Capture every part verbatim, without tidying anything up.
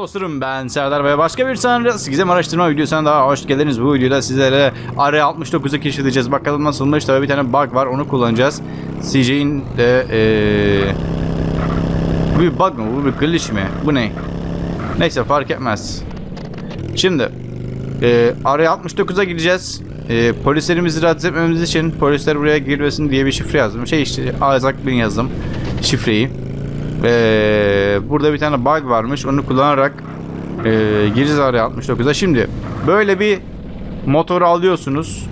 dostlarım, ben Serdar ve başka bir sanrısı gizem araştırma videosuna daha hoş geldiniz. Bu videoda sizlere R altmış dokuzu keşfedeceğiz. Bakalım nasılmış. Tabii bir tane bug var, onu kullanacağız. C J'in de ee... bu bir bug mı? Bu bir glitch mi? Bu ne? Neyse, fark etmez. Şimdi ee, R altmış dokuza gideceğiz. E, polislerimizi rahatsız etmemiz için polisler buraya girmesin diye bir şifre yazdım. Şey işte, Isaac Bin yazdım şifreyi. Ee, burada bir tane bug varmış. Onu kullanarak e, gireceğiz R altmış dokuza. Şimdi böyle bir motoru alıyorsunuz.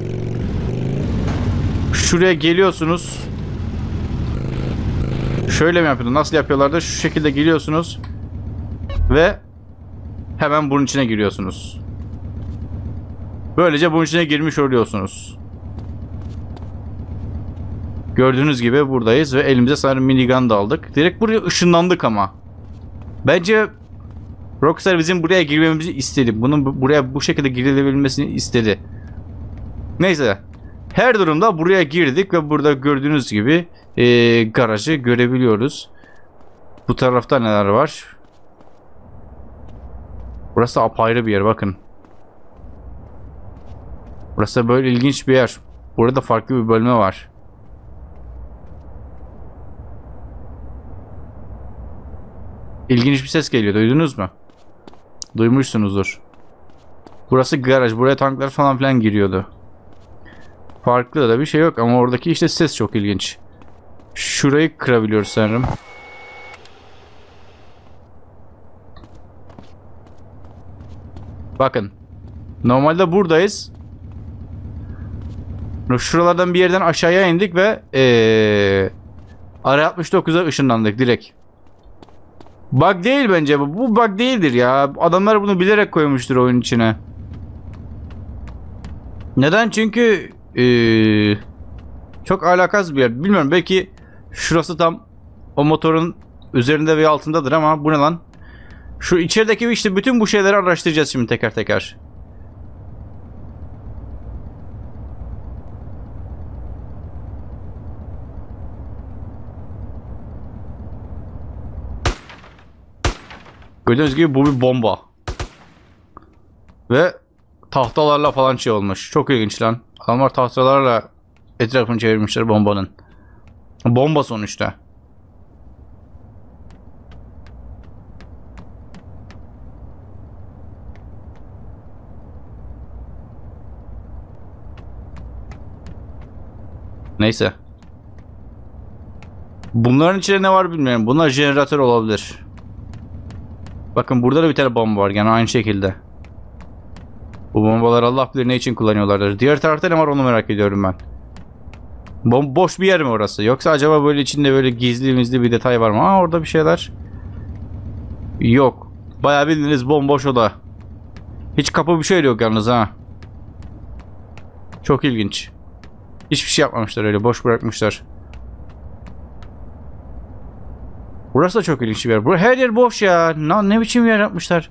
Şuraya geliyorsunuz. Şöyle mi yapıyordun? Nasıl yapıyorlardı? Şu şekilde geliyorsunuz. Ve hemen bunun içine giriyorsunuz. Böylece bunun içine girmiş oluyorsunuz. Gördüğünüz gibi buradayız ve elimize sanırım minigun da aldık. Direkt buraya ışınlandık ama. Bence Rockstar bizim buraya girmemizi istedi. Bunun buraya bu şekilde girilebilmesini istedi. Neyse. Her durumda buraya girdik ve burada gördüğünüz gibi e, garajı görebiliyoruz. Bu tarafta neler var? Burası apayrı bir yer, bakın. Burası böyle ilginç bir yer. Burada farklı bir bölme var. İlginç bir ses geliyor. Duydunuz mu? Duymuşsunuzdur. Burası garaj. Buraya tanklar falan filan giriyordu. Farklı da bir şey yok ama oradaki işte ses çok ilginç. Şurayı kırabiliyoruz sanırım. Bakın. Normalde buradayız. Şuralardan bir yerden aşağıya indik ve ee, R altmış dokuza ışınlandık direkt. Bug değil bence bu. Bu bug değildir ya. Adamlar bunu bilerek koymuştur oyun içine. Neden? Çünkü ee, çok alakasız bir yer. Bilmiyorum, belki şurası tam o motorun üzerinde veya altındadır ama bu ne lan? Şu içerideki işte bütün bu şeyleri araştıracağız şimdi teker teker. Gördüğünüz gibi bu bir bomba. Ve tahtalarla falan şey olmuş. Çok ilginç lan. Adamlar tahtalarla etrafını çevirmişler bombanın. Bomba sonuçta. Neyse. Bunların içinde ne var bilmiyorum. Bunlar jeneratör olabilir. Bakın burada da bir tane bomba var. Yani aynı şekilde. Bu bombalar Allah bilir ne için kullanıyorlardır. Diğer tarafta ne var onu merak ediyorum ben. Bom boş bir yer mi orası? Yoksa acaba böyle içinde böyle gizli mizli bir detay var mı? Aa, orada bir şeyler. Yok. Bayağı bildiğiniz bomboş oda. Hiç kapı bir şey yok yalnız ha. Çok ilginç. Hiçbir şey yapmamışlar, öyle boş bırakmışlar. Burası da çok ilginç bir yer. Burası her yer boş ya. Ne, ne biçim bir yer yapmışlar.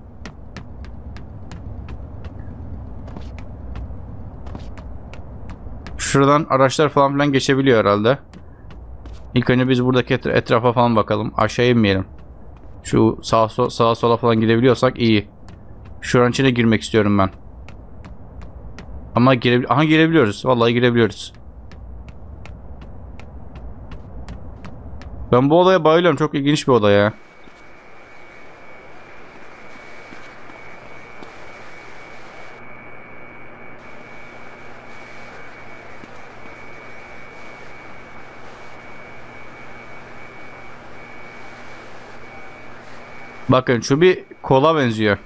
Şuradan araçlar falan filan geçebiliyor herhalde. İlk önce biz buradaki et etrafa falan bakalım. Aşağı inmeyelim. Şu sağa, so sağa sola falan gidebiliyorsak iyi. Şuranın içine girmek istiyorum ben. Ama girebil Aha, girebiliyoruz. Vallahi girebiliyoruz. Ben bu odaya bayılıyorum. Çok ilginç bir oda ya. Bakın şu bir kola benziyor.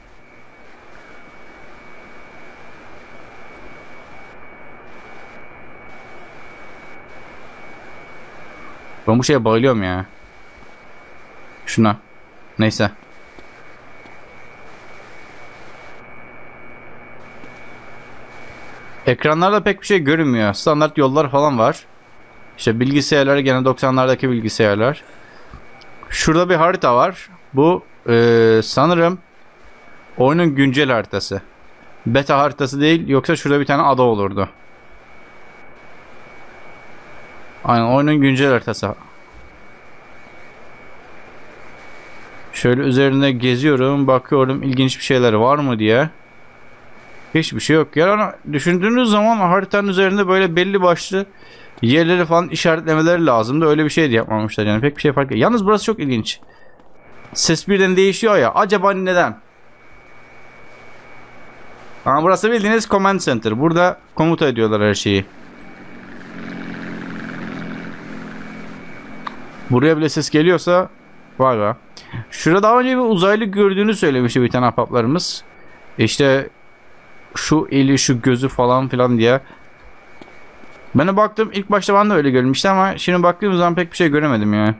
Ben bu şeye bayılıyorum ya. Şuna. Neyse. Ekranlarda pek bir şey görünmüyor. Standart yollar falan var. İşte bilgisayarlar gene doksanlardaki bilgisayarlar. Şurada bir harita var. Bu ee, sanırım oyunun güncel haritası. Beta haritası değil, yoksa şurada bir tane ada olurdu. Aynen, oyunun güncel haritası. Şöyle üzerinde geziyorum, bakıyorum ilginç bir şeyler var mı diye. Hiçbir şey yok. Yani düşündüğünüz zaman haritanın üzerinde böyle belli başlı yerleri falan işaretlemeleri lazımdı. Öyle bir şey de yapmamışlar yani. Pek bir şey fark etmiyor. Yalnız burası çok ilginç. Ses birden değişiyor ya. Acaba neden? Ama burası bildiğiniz command center. Burada komuta ediyorlar her şeyi. Buraya bile ses geliyorsa vay be. Şurada daha önce bir uzaylı gördüğünü söylemişti bir tane ahbaplarımız. İşte şu eli şu gözü falan filan diye. Ben de baktım ilk başta ben de öyle görmüştüm ama şimdi baktığım zaman pek bir şey göremedim ya.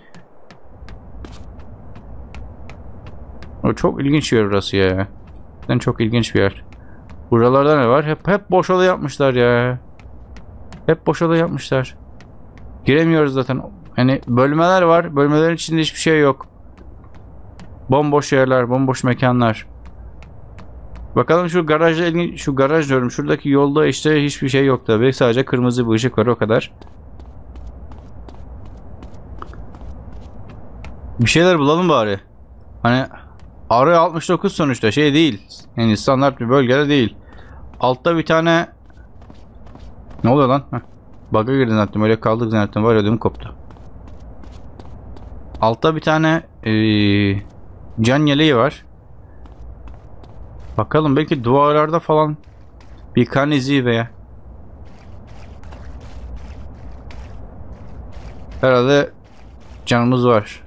O çok ilginç bir yer burası ya. Yani çok ilginç bir yer. Buralarda ne var? Hep hep boş oda yapmışlar ya. Hep boş oda yapmışlar. Giremiyoruz zaten. Hani bölmeler var. Bölmelerin içinde hiçbir şey yok. Bomboş yerler, bomboş mekanlar. Bakalım şu garajla ilgili, şu garaj diyorum. Şuradaki yolda işte hiçbir şey yok tabii. Sadece kırmızı bir ışık var o kadar. Bir şeyler bulalım bari. Hani Area altmış dokuz sonuçta şey değil. Yani standart bir bölgede değil. Altta bir tane ne oluyor lan? Heh. Bug'a girdin zannettim. Öyle kaldık zannettim. Var ödüm koptu. Altta bir tane ee, can yeleği var. Bakalım belki duvarlarda falan bir kan izi veya herhalde canımız var.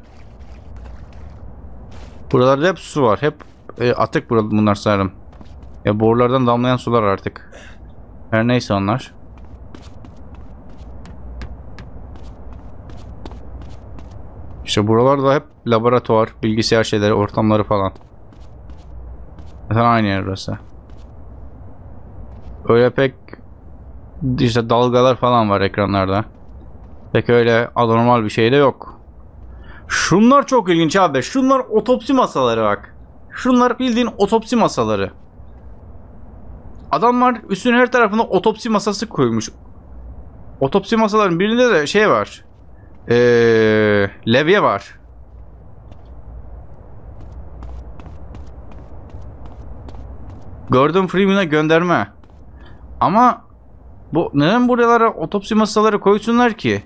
Buralarda hep su var. Hep e, atık burada bunlar sanırım. Ya borulardan damlayan sular artık. Her neyse onlar. İşte buralarda hep laboratuvar, bilgisayar şeyleri, ortamları falan. Zaten aynı yer burası. Öyle pek işte dalgalar falan var ekranlarda. Pek öyle anormal bir şey de yok. Şunlar çok ilginç abi. Şunlar otopsi masaları bak. Şunlar bildiğin otopsi masaları. Adamlar üstüne her tarafına otopsi masası koymuş. Otopsi masaların birinde de şey var. Ee, levye var. Gordon Freeman'a gönderme. Ama bu neden buralara otopsi masaları koysunlar ki?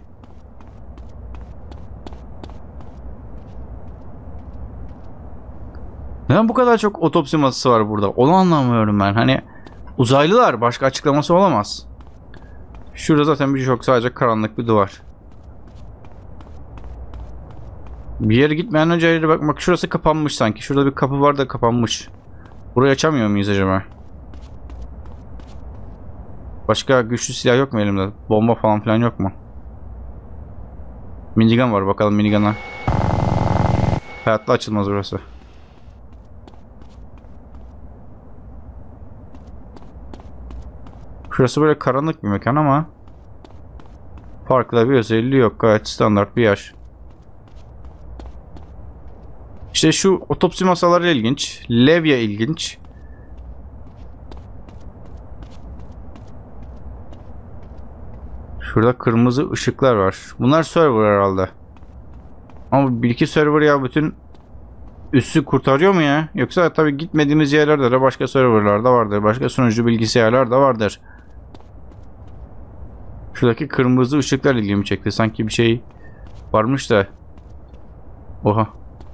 Neden bu kadar çok otopsi masası var burada? Onu anlamıyorum ben. Hani uzaylılar, başka açıklaması olamaz. Şurada zaten birçok sadece karanlık bir duvar. Bir yere gitmeden önce yere bak, bak şurası kapanmış sanki. Şurada bir kapı var da kapanmış. Burayı açamıyor muyuz acaba? Başka güçlü silah yok mu elimde? Bomba falan filan yok mu? Minigun var, bakalım minigun'a. Hayatta açılmaz burası. Şurası böyle karanlık bir mekan ama farklı bir özelliği yok. Gayet standart bir yer. İşte şu otopsi masaları ilginç. Levye ilginç. Şurada kırmızı ışıklar var. Bunlar server herhalde. Ama bir iki server ya bütün üssü kurtarıyor mu ya? Yoksa tabii gitmediğimiz yerlerde de başka serverlarda vardır. Başka sunucu bilgisayarlar da vardır. Şuradaki kırmızı ışıklar ilgimi çekti. Sanki bir şey varmış da. Oha.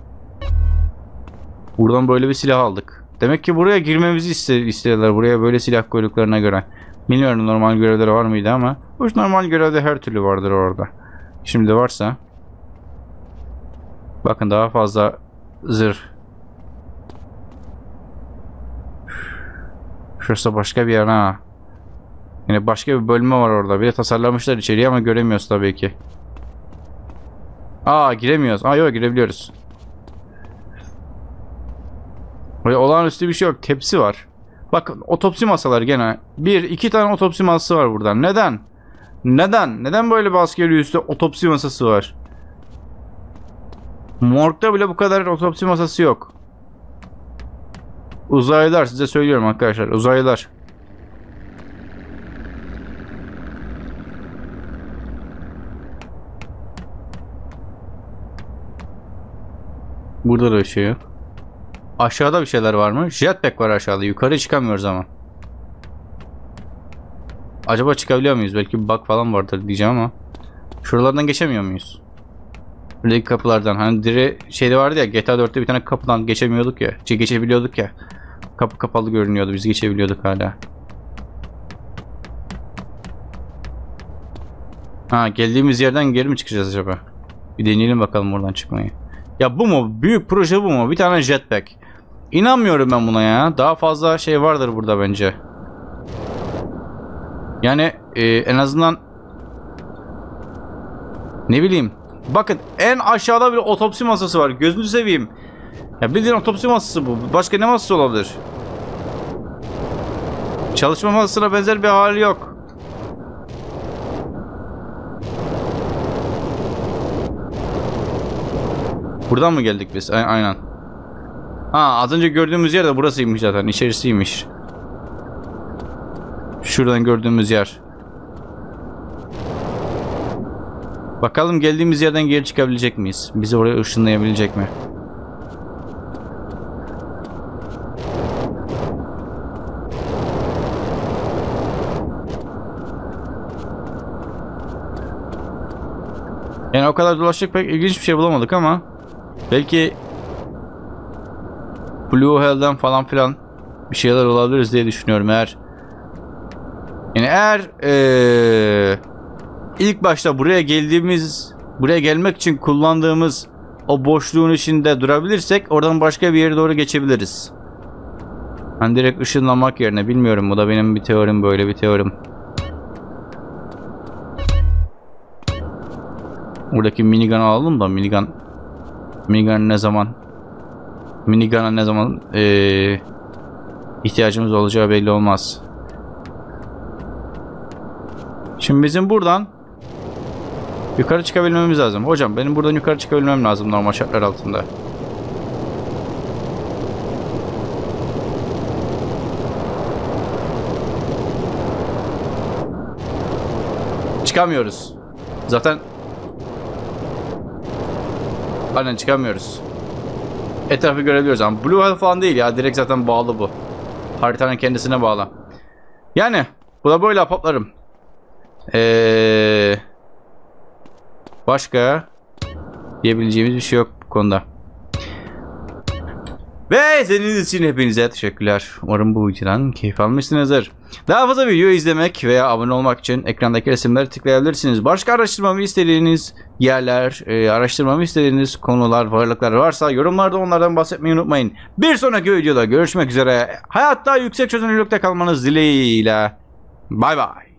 Buradan böyle bir silah aldık. Demek ki buraya girmemizi istediler. Buraya böyle silah koyduklarına göre. Bilmiyorum normal görevleri var mıydı ama. Bu normal görevde her türlü vardır orada. Şimdi varsa. Bakın daha fazla zırh. Şurası başka bir yer ha. Yine başka bir bölme var orada. Bir de tasarlamışlar içeriye ama göremiyoruz tabii ki. Aa giremiyoruz. Aa yok girebiliyoruz. Böyle olağanüstü bir şey yok. Tepsi var. Bakın otopsi masaları gene. Bir, iki tane otopsi masası var burada. Neden? Neden? Neden böyle bir askeri üste otopsi masası var? Morg'da bile bu kadar otopsi masası yok. Uzaylılar size söylüyorum arkadaşlar. Uzaylılar. Burada da bir şey yok. Aşağıda bir şeyler var mı? Jetpack var aşağıda. Yukarı çıkamıyoruz ama. Acaba çıkabiliyor muyuz? Belki bir bug falan vardır diyeceğim ama. Şuralardan geçemiyor muyuz? Buradaki kapılardan. Hani dire şeyde vardı ya, G T A dörtte bir tane kapıdan geçemiyorduk ya. Şey, geçebiliyorduk ya. Kapı kapalı görünüyordu. Biz geçebiliyorduk hala. Ha, geldiğimiz yerden geri mi çıkacağız acaba? Bir deneyelim bakalım oradan çıkmayı. Ya bu mu? Büyük proje bu mu? Bir tane jetpack. İnanmıyorum ben buna ya. Daha fazla şey vardır burada bence. Yani e, en azından ne bileyim. Bakın en aşağıda bir otopsi masası var. Gözünü seveyim. Ya bildiğin otopsi masası bu. Başka ne masası olabilir? Çalışma masasına benzer bir hali yok. Buradan mı geldik biz? A aynen. Ha, az önce gördüğümüz yer de burasıymış zaten. İçerisiymiş. Şuradan gördüğümüz yer. Bakalım geldiğimiz yerden geri çıkabilecek miyiz? Bizi oraya ışınlayabilecek mi? Yani o kadar dolaştık, pek ilginç bir şey bulamadık ama belki Blue Hell'den falan filan bir şeyler olabiliriz diye düşünüyorum. Eğer yani eğer ee, ilk başta buraya geldiğimiz, buraya gelmek için kullandığımız o boşluğun içinde durabilirsek oradan başka bir yere doğru geçebiliriz. Hani direkt ışınlanmak yerine, bilmiyorum, bu da benim bir teorim, böyle bir teorim. Buradaki minigun'u alalım da minigun minigun ne zaman minigun'a ne zaman ee, ihtiyacımız olacağı belli olmaz. Şimdi bizim buradan yukarı çıkabilmemiz lazım. Hocam benim buradan yukarı çıkabilmem lazım normal şartlar altında. Çıkamıyoruz. Zaten aynen çıkamıyoruz. Etrafı görebiliyoruz ama Blue Hell falan değil ya. Direkt zaten bağlı bu. Haritanın kendisine bağlı. Yani bu da böyle apaplarım. Eee Başka diyebileceğimiz bir şey yok bu konuda. Ve izlediğiniz için hepinize teşekkürler. Umarım bu videodan keyif almışsınızdır. Daha fazla video izlemek veya abone olmak için ekrandaki resimleri tıklayabilirsiniz. Başka araştırmamı istediğiniz yerler, e, araştırmamı istediğiniz konular, varlıklar varsa yorumlarda onlardan bahsetmeyi unutmayın. Bir sonraki videoda görüşmek üzere. Hayatta yüksek çözünürlükte kalmanız dileğiyle. Bay bay.